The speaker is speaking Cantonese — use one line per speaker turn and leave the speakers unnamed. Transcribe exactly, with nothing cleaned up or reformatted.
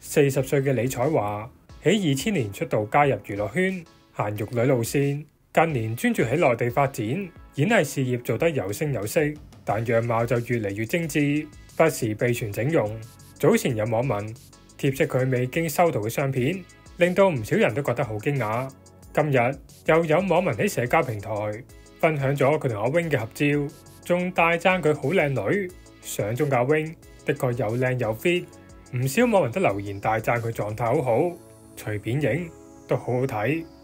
四十歲嘅李彩華喺二千年出道加入娛樂圈，行玉女路線，近年專注喺內地發展，演藝事業做得有聲有色，但樣貌就越嚟越精緻，不時被傳整容。早前有網民貼出佢未經修圖嘅相片，令到唔少人都覺得好驚訝。今日又有網民喺社交平台分享咗佢同阿 wing 嘅合照，仲大讚佢好靚女。相中嘅阿 wing 的確有靚有 fit， 唔少網民都留言大讚佢狀態好好，隨便影都好好睇。